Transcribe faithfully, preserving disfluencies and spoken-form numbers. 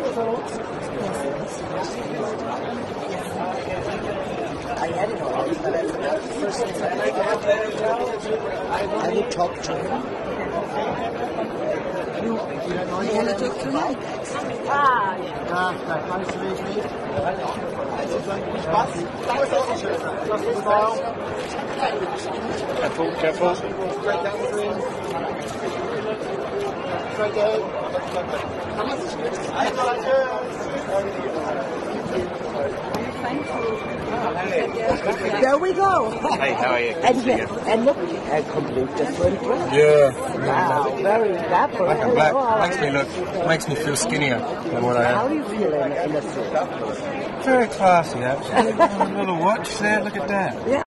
I had it all, but I forgot the first time. I would talk to him. You, you want to talk to him? Ah, yeah. Ja, ja, nice to meet you. Spaß. Careful, careful. Straight down the green. Straight down. There we go. Hey, how are you? Good And, to see you. and look, a complete different dress. Yeah. Wow, very dapper. Black and black. Hello. Makes me look, makes me feel skinnier than what I How am. do you feel in, in a suit? Very classy, actually. A little watch there, look at that. Yeah.